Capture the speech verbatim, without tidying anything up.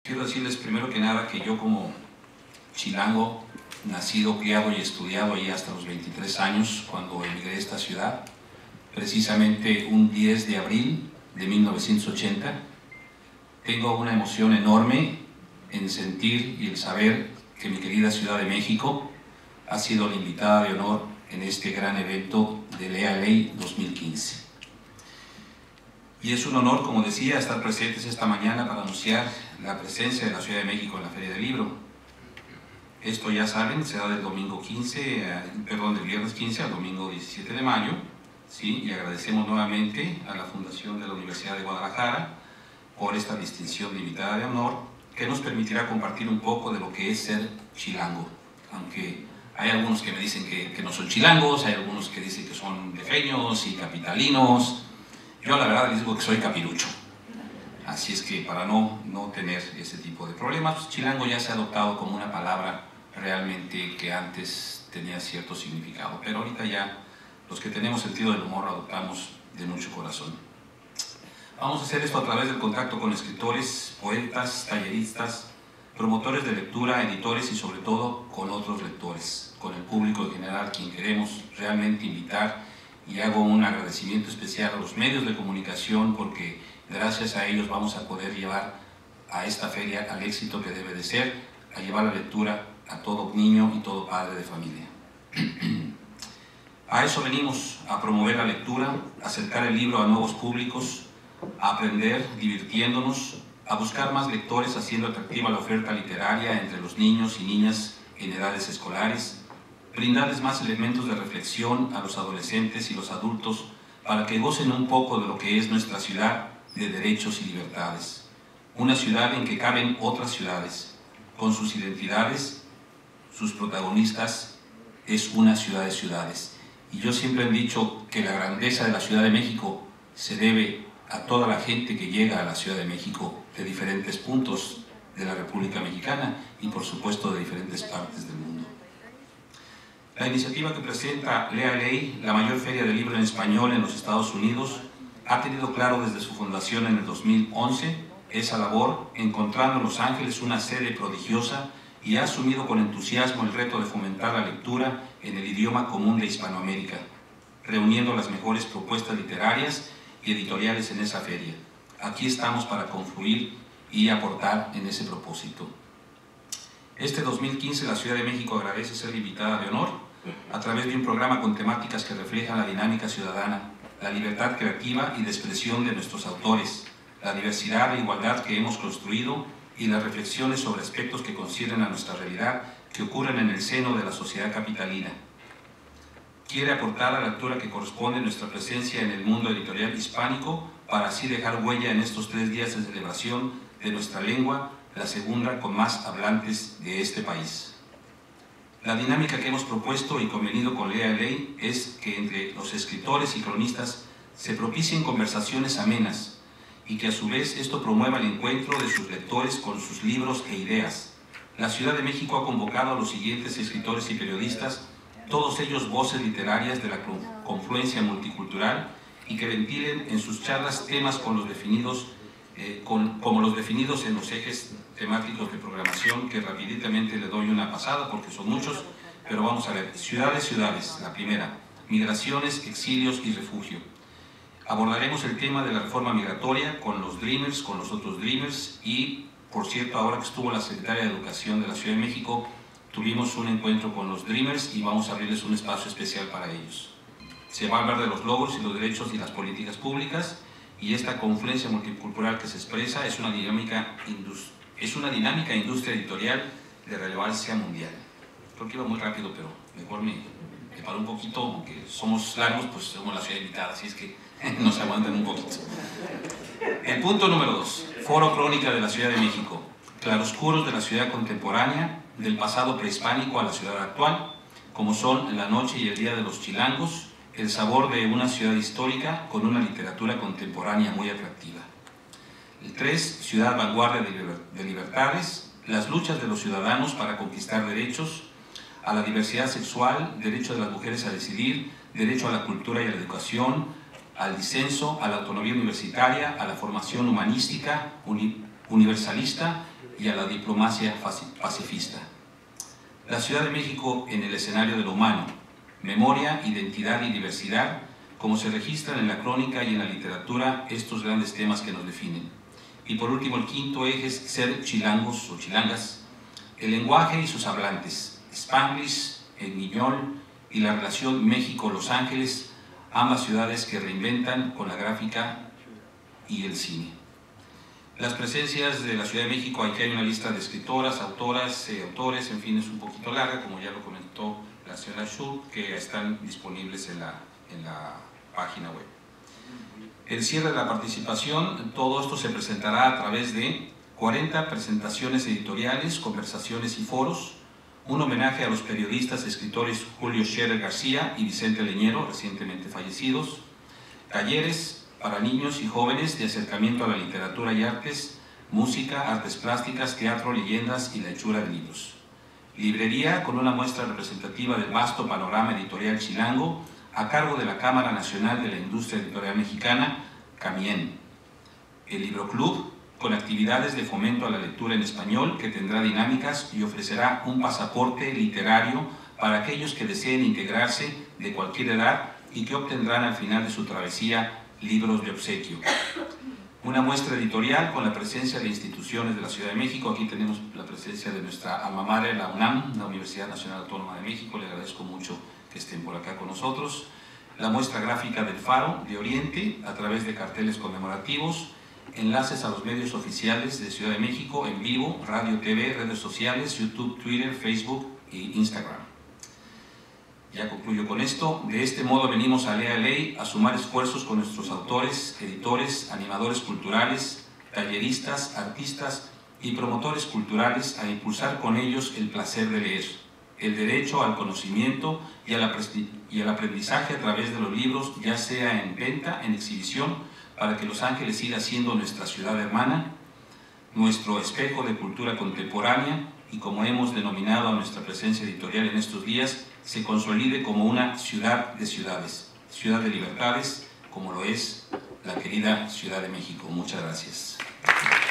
Quiero decirles primero que nada que yo como chilango, nacido, criado y estudiado ahí hasta los veintitrés años, cuando emigré a esta ciudad, precisamente un diez de abril de mil novecientos ochenta, tengo una emoción enorme en sentir y el saber que mi querida Ciudad de México ha sido la invitada de honor en este gran evento de Lea Ley dos mil quince. Y es un honor, como decía, estar presentes esta mañana para anunciar la presencia de la Ciudad de México en la Feria del Libro. Esto, ya saben, será del domingo quince, perdón, del viernes quince al domingo diecisiete de mayo, ¿sí? Y agradecemos nuevamente a la Fundación de la Universidad de Guadalajara por esta distinción de invitada de honor, que nos permitirá compartir un poco de lo que es ser chilango. Aunque hay algunos que me dicen que, que no son chilangos, hay algunos que dicen que son defeños y capitalinos. Yo la verdad les digo que soy capirucho. Así es que para no, no tener ese tipo de problemas, pues, chilango ya se ha adoptado como una palabra realmente que antes tenía cierto significado, pero ahorita ya los que tenemos sentido del humor lo adoptamos de mucho corazón. Vamos a hacer esto a través del contacto con escritores, poetas, talleristas, promotores de lectura, editores y sobre todo con otros lectores, con el público en general, quien queremos realmente invitar, y hago un agradecimiento especial a los medios de comunicación porque gracias a ellos vamos a poder llevar a esta feria al éxito que debe de ser, a llevar la lectura a todo niño y todo padre de familia. A eso venimos, a promover la lectura, a acercar el libro a nuevos públicos, a aprender divirtiéndonos, a buscar más lectores haciendo atractiva la oferta literaria entre los niños y niñas en edades escolares, brindarles más elementos de reflexión a los adolescentes y los adultos para que gocen un poco de lo que es nuestra ciudad de derechos y libertades. Una ciudad en que caben otras ciudades, con sus identidades, sus protagonistas, es una ciudad de ciudades. Y yo siempre he dicho que la grandeza de la Ciudad de México se debe a toda la gente que llega a la Ciudad de México de diferentes puntos de la República Mexicana y por supuesto de diferentes partes del mundo. La iniciativa que presenta Lea Ley, la mayor feria de libro en español en los Estados Unidos, ha tenido claro desde su fundación en el dos mil once esa labor, encontrando en Los Ángeles una sede prodigiosa, y ha asumido con entusiasmo el reto de fomentar la lectura en el idioma común de Hispanoamérica, reuniendo las mejores propuestas literarias y editoriales en esa feria. Aquí estamos para confluir y aportar en ese propósito. Este dos mil quince la Ciudad de México agradece ser invitada de honor a través de un programa con temáticas que reflejan la dinámica ciudadana, la libertad creativa y de expresión de nuestros autores, la diversidad e igualdad que hemos construido y las reflexiones sobre aspectos que conciernen a nuestra realidad que ocurren en el seno de la sociedad capitalina. Quiere aportar a la altura que corresponde a nuestra presencia en el mundo editorial hispánico para así dejar huella en estos tres días de celebración de nuestra lengua, la segunda con más hablantes de este país. La dinámica que hemos propuesto y convenido con Lea Ley es que entre los escritores y cronistas se propicien conversaciones amenas y que a su vez esto promueva el encuentro de sus lectores con sus libros e ideas. La Ciudad de México ha convocado a los siguientes escritores y periodistas, todos ellos voces literarias de la confluencia multicultural y que ventilen en sus charlas temas con los definidos, eh, con, como los definidos en los ejes temáticos de programación, que rapiditamente le doy una pasada porque son muchos, pero vamos a ver. Ciudades, ciudades, la primera. Migraciones, exilios y refugio. Abordaremos el tema de la reforma migratoria con los Dreamers, con los otros Dreamers y, por cierto, ahora que estuvo la Secretaria de Educación de la Ciudad de México, tuvimos un encuentro con los Dreamers y vamos a abrirles un espacio especial para ellos. Se va a hablar de los logros y los derechos y las políticas públicas, y esta confluencia multicultural que se expresa es una dinámica, es una dinámica industria editorial de relevancia mundial. Creo que iba muy rápido, pero mejor me, me paro un poquito, aunque somos largos, pues somos la ciudad invitada, así es que nos aguantan un poquito. El punto número dos, Foro Crónica de la Ciudad de México, claroscuros de la ciudad contemporánea, del pasado prehispánico a la ciudad actual, como son la noche y el día de los chilangos, el sabor de una ciudad histórica con una literatura contemporánea muy atractiva. El tres, Ciudad Vanguardia de Libertades, las luchas de los ciudadanos para conquistar derechos, a la diversidad sexual, derecho de las mujeres a decidir, derecho a la cultura y a la educación, al disenso, a la autonomía universitaria, a la formación humanística, uni universalista y a la diplomacia pacifista. La Ciudad de México en el escenario de lo humano, memoria, identidad y diversidad, como se registran en la crónica y en la literatura estos grandes temas que nos definen. Y por último, el quinto eje es ser chilangos o chilangas, el lenguaje y sus hablantes, Spanglish, el guiñol y la relación México-Los Ángeles, ambas ciudades que reinventan con la gráfica y el cine. Las presencias de la Ciudad de México, aquí hay una lista de escritoras, autoras, eh, autores, en fin, es un poquito larga, como ya lo comentó la señora Schultz, que están disponibles en la, en la página web. El cierre de la participación, todo esto se presentará a través de cuarenta presentaciones editoriales, conversaciones y foros, un homenaje a los periodistas y escritores Julio Scherer García y Vicente Leñero, recientemente fallecidos, talleres para niños y jóvenes de acercamiento a la literatura y artes, música, artes plásticas, teatro, leyendas y la hechura de libros. Librería con una muestra representativa del vasto panorama editorial chilango a cargo de la Cámara Nacional de la Industria Editorial Mexicana, CAMIEN. El Libro Club con actividades de fomento a la lectura en español que tendrá dinámicas y ofrecerá un pasaporte literario para aquellos que deseen integrarse de cualquier edad y que obtendrán al final de su travesía libros de obsequio. Una muestra editorial con la presencia de instituciones de la Ciudad de México. Aquí tenemos la presencia de nuestra alma mater, la UNAM, la Universidad Nacional Autónoma de México. Le agradezco mucho que estén por acá con nosotros. La muestra gráfica del Faro de Oriente a través de carteles conmemorativos, enlaces a los medios oficiales de Ciudad de México en vivo, radio, T V, redes sociales, YouTube, Twitter, Facebook e Instagram. Ya concluyo con esto. De este modo venimos a Lea Ley a sumar esfuerzos con nuestros autores, editores, animadores culturales, talleristas, artistas y promotores culturales a impulsar con ellos el placer de leer, el derecho al conocimiento y al, y al aprendizaje a través de los libros, ya sea en venta, en exhibición, para que Los Ángeles siga siendo nuestra ciudad hermana, nuestro espejo de cultura contemporánea y, como hemos denominado a nuestra presencia editorial en estos días, se consolide como una ciudad de ciudades, ciudad de libertades, como lo es la querida Ciudad de México. Muchas gracias.